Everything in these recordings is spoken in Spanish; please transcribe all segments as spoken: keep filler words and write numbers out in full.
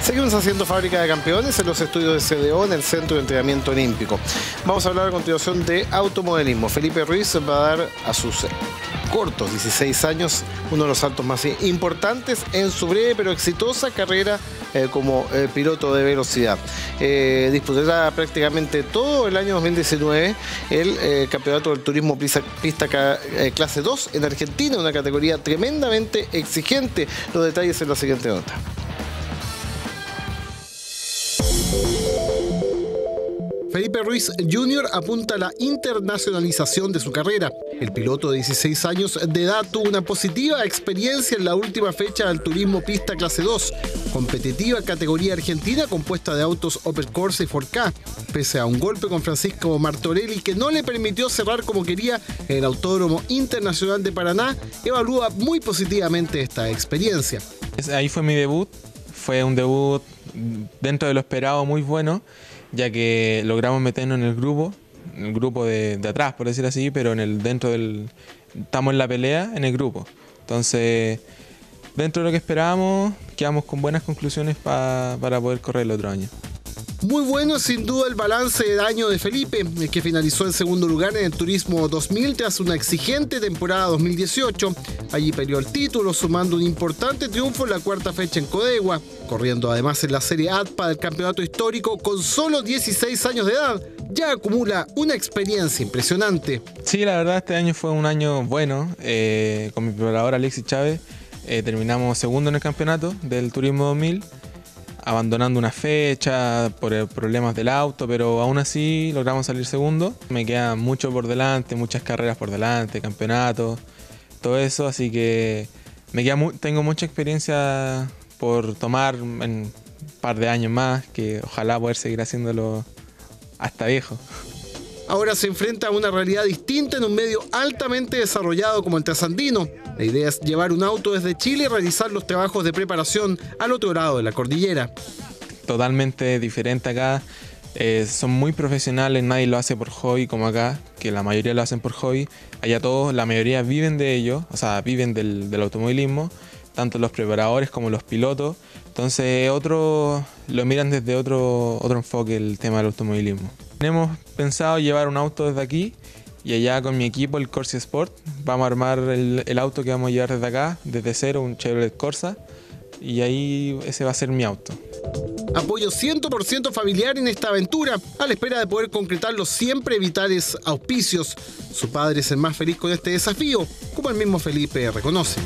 Seguimos haciendo Fábrica de Campeones en los estudios de C D O, en el Centro de Entrenamiento Olímpico. Vamos a hablar a continuación de automodelismo. Felipe Ruiz va a dar a sus cortos dieciséis años uno de los saltos más importantes en su breve pero exitosa carrera eh, como eh, piloto de velocidad. Eh, disputará prácticamente todo el año dos mil diecinueve el eh, Campeonato del Turismo Pista, pista eh, Clase dos en Argentina, una categoría tremendamente exigente. Los detalles en la siguiente nota. Felipe Ruiz junior apunta a la internacionalización de su carrera. El piloto de dieciséis años de edad tuvo una positiva experiencia en la última fecha del Turismo Pista Clase dos, competitiva categoría argentina compuesta de autos Opel Corsa y Ford Ka, pese a un golpe con Francisco Martorelli que no le permitió cerrar como quería en el Autódromo Internacional de Paraná. Evalúa muy positivamente esta experiencia. Ahí fue mi debut, fue un debut dentro de lo esperado muy bueno, ya que logramos meternos en el grupo, en el grupo de, de atrás, por decir así, pero en el dentro del... estamos en la pelea en el grupo. Entonces, dentro de lo que esperábamos, quedamos con buenas conclusiones pa, para poder correr el otro año. Muy bueno sin duda el balance de año de Felipe, que finalizó en segundo lugar en el Turismo dos mil tras una exigente temporada dos mil dieciocho. Allí peleó el título, sumando un importante triunfo en la cuarta fecha en Codegua, corriendo además en la Serie A D P A del campeonato histórico con solo dieciséis años de edad. Ya acumula una experiencia impresionante. Sí, la verdad este año fue un año bueno. Eh, con mi preparador Alexis Chávez eh, terminamos segundo en el campeonato del Turismo dos mil. Abandonando una fecha por problemas del auto, pero aún así logramos salir segundo. Me queda mucho por delante, muchas carreras por delante, campeonatos, todo eso, así que me queda mu tengo mucha experiencia por tomar en un par de años más, que ojalá poder seguir haciéndolo hasta viejo. Ahora se enfrenta a una realidad distinta en un medio altamente desarrollado como el trasandino. La idea es llevar un auto desde Chile y realizar los trabajos de preparación al otro lado de la cordillera. Totalmente diferente acá. Eh, son muy profesionales, nadie lo hace por hobby como acá, que la mayoría lo hacen por hobby. Allá todos, la mayoría viven de ello, o sea, viven del, del automovilismo, tanto los preparadores como los pilotos. Entonces otros lo miran desde otro, otro enfoque el tema del automovilismo. Tenemos pensado llevar un auto desde aquí y allá con mi equipo, el Corsa Sport, vamos a armar el, el auto que vamos a llevar desde acá, desde cero, un Chevrolet Corsa, y ahí ese va a ser mi auto. Apoyo cien por ciento familiar en esta aventura, a la espera de poder concretar los siempre vitales auspicios. Su padre es el más feliz con este desafío, como el mismo Felipe reconoce.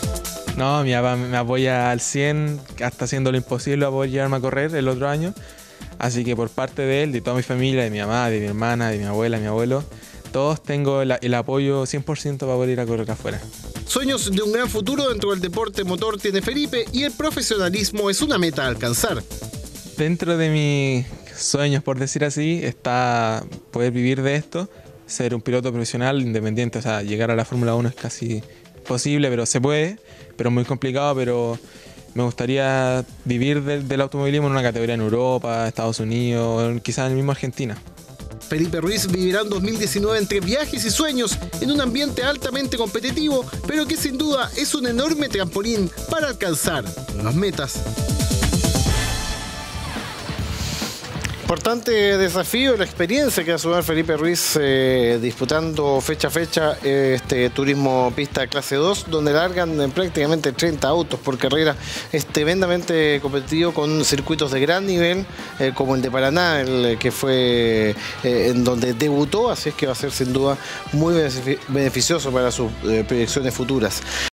No, mi papá me apoya al cien, hasta haciendo lo imposible a poder llevarme a correr el otro año. Así que por parte de él, de toda mi familia, de mi mamá, de mi hermana, de mi abuela, de mi abuelo, todos tengo el, el apoyo cien por ciento para poder ir a correr afuera. Sueños de un gran futuro dentro del deporte motor tiene Felipe y el profesionalismo es una meta a alcanzar. Dentro de mis sueños, por decir así, está poder vivir de esto, ser un piloto profesional independiente, o sea, llegar a la Fórmula uno es casi posible, pero se puede, pero es muy complicado, pero me gustaría vivir del, del automovilismo en una categoría en Europa, Estados Unidos, quizás en el mismo Argentina. Felipe Ruiz vivirá en dos mil diecinueve entre viajes y sueños en un ambiente altamente competitivo, pero que sin duda es un enorme trampolín para alcanzar nuevas metas. Importante desafío, la experiencia que va a sumar Felipe Ruiz eh, disputando fecha a fecha este Turismo Pista Clase dos, donde largan prácticamente treinta autos por carrera. Es tremendamente competitivo con circuitos de gran nivel, eh, como el de Paraná, el que fue eh, en donde debutó, así es que va a ser sin duda muy beneficioso para sus eh, proyecciones futuras.